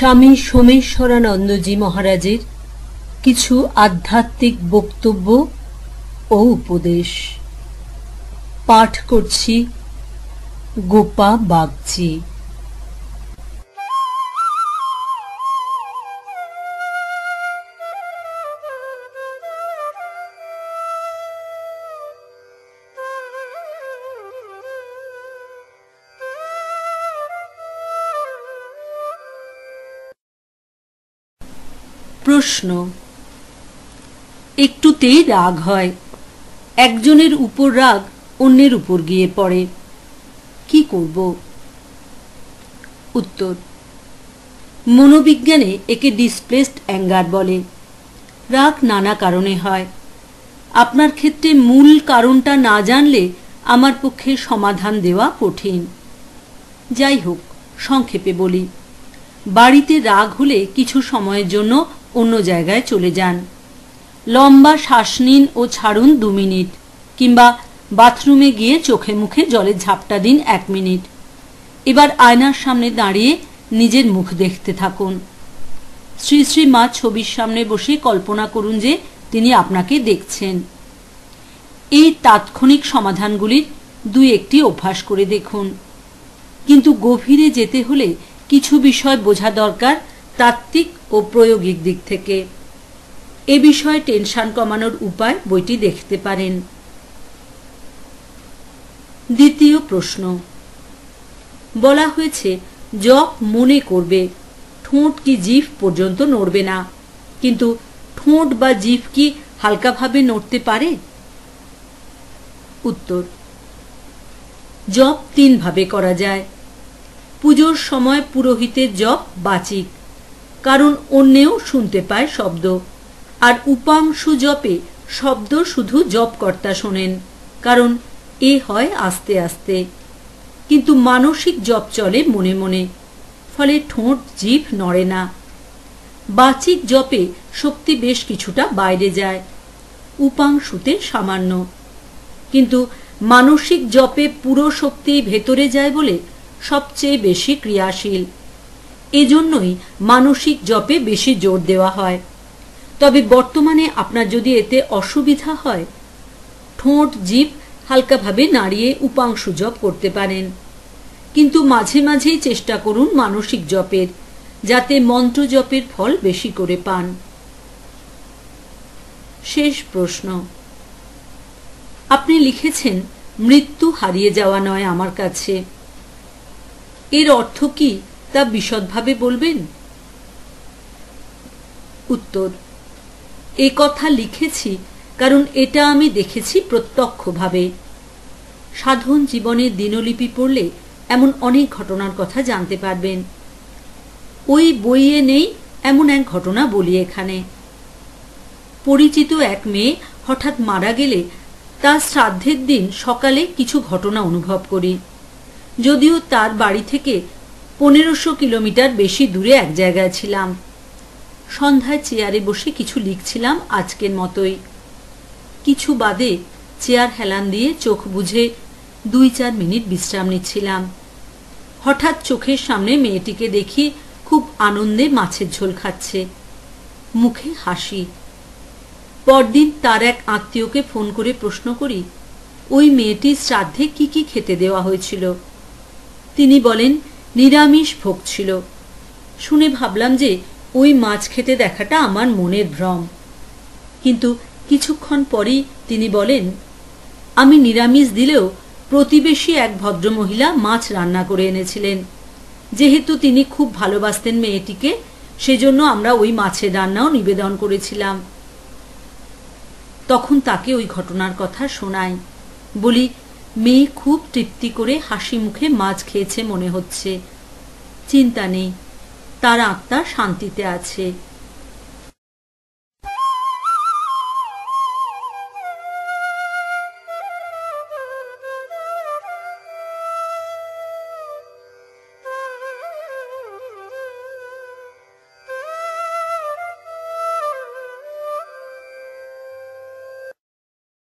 স্বামী সোমেশ্বরানন্দজি মহারাজের কিছু আধ্যাত্মিক বক্তব্য ও উপদেশ পাঠ করছি গোপা বাগচি। প্রশ্ন, একটুতেই রাগ হয়, একজনের উপর রাগ অন্যের উপর গিয়ে পড়ে, কি করব? উত্তর, মনোবিজ্ঞানে একে ডিসপ্লেসড অ্যাঙ্গার বলে। রাগ নানা কারণে হয়। আপনার ক্ষেত্রে মূল কারণটা না জানলে আমার পক্ষে সমাধান দেওয়া কঠিন। যাই হোক, সংক্ষেপে বলি, বাড়িতে রাগ হলে কিছু সময়ের জন্য অন্য জায়গায় চলে যান। লম্বা শ্বাস নিন ও ছাড়ুন 2 মিনিট, কিংবা বাথরুমে গিয়ে চোখে মুখে জলের ঝাপটা দিন 1 মিনিট। এবার আয়নার সামনে দাঁড়িয়ে নিজের মুখ দেখতে থাকুন। শ্রী শ্রী মা ছবির সামনে বসে কল্পনা করুন যে তিনি আপনাকে দেখছেন। এই তাৎক্ষণিক সমাধানগুলির 2-1টি অভ্যাস করে দেখুন। কিন্তু গভীরে যেতে হলে কিছু বিষয় বোঝা দরকার তাত্ত্বিক ও প্রায়োগিক দিক থেকে। এ বিষয়ে টেনশন কমানোর উপায় বইটি দেখতে পারেন। দ্বিতীয় প্রশ্ন, বলা হয়েছে জপ মনে করবে, ঠোঁট কি জিভ পর্যন্ত নড়বে না, কিন্তু ঠোঁট বা জিভ কি হালকাভাবে নড়তে পারে? উত্তর, জপ 3 ভাবে করা যায়। পুজোর সময় পুরোহিতের জপ বাচিক, কারণ অন্যেও শুনতে পায় শব্দ, আর উপাংশু জপে শব্দ শুধু জপকর্তা শোনেন, কারণ এ হয় আস্তে আস্তে। কিন্তু মানসিক জপ চলে মনে মনে, ফলে ঠোঁট জিভ নড়ে না। বাচিক জপে শক্তি বেশ কিছুটা বাইরে যায়, উপাংশুতে সামান্য। কিন্তু মানসিক জপে পুরো শক্তি ভেতরে যায় বলে সবচেয়ে বেশি ক্রিয়াশীল। এজন্যই মানসিক জপে বেশি জোর দেওয়া হয়। তবে বর্তমানে আপনার যদি এতে অসুবিধা হয়, ঠোঁট জিভ হালকাভাবে নাড়িয়ে উপাংশু জপ করতে পারেন। কিন্তু মাঝে মাঝেই চেষ্টা করুন মানসিক জপের, যাতে মন্ত্র জপের ফল বেশি করে পান। শেষ প্রশ্ন, আপনি লিখেছেন মৃত্যু হারিয়ে যাওয়া নয় আমার কাছে। এর অর্থ কি তা বিশদভাবে বলবেন? উত্তর, এ কথা লিখেছি কারণ এটা আমি দেখেছি প্রত্যক্ষভাবে। সাধন জীবনের দিনলিপি পড়লে এমন অনেক ঘটনার কথা জানতে পারবেন। ওই বইয়ে নেই এমন এক ঘটনা বলি এখানে। পরিচিত এক মেয়ে হঠাৎ মারা গেলে তার শ্রাদ্ধের দিন সকালে কিছু ঘটনা অনুভব করি। যদিও তার বাড়ি থেকে 1500 কিলোমিটার বেশি দূরে এক জায়গায় ছিলাম। সন্ধ্যায় চেয়ারে বসে কিছু লিখছিলাম আজকের মতোই। কিছু বাদে চেয়ার হেলান দিয়ে চোখ বুঝে 2-4 মিনিট বিশ্রাম নিচ্ছিলাম। হঠাৎ চোখের সামনে মেয়েটিকে দেখি খুব আনন্দে মাছের ঝোল খাচ্ছে, মুখে হাসি। পরদিন তার এক আত্মীয়কে ফোন করে প্রশ্ন করি, ওই মেয়েটির শ্রাদ্ধে কি কি খেতে দেওয়া হয়েছিল। তিনি বলেন নিরামিষ ভোগ ছিল। শুনে ভাবলাম যে ওই মাছ খেতে দেখাটা আমার মনের ভ্রম। কিন্তু কিছুক্ষণ পরই তিনি বলেন, আমি নিরামিষ দিলেও প্রতিবেশী এক ভদ্রমহিলা মাছ রান্না করে এনেছিলেন। যেহেতু তিনি খুব ভালোবাসতেন মেয়েটিকে, সেজন্য আমরা ওই মাছের রান্নাও নিবেদন করেছিলাম। তখন তাকে ওই ঘটনার কথা শোনাই। বলি, মেয়ে খুব তৃপ্তি করে হাসি মুখে মাছ খেয়েছে মনে হচ্ছে। চিন্তা নেই, তার আত্মা শান্তিতে আছে।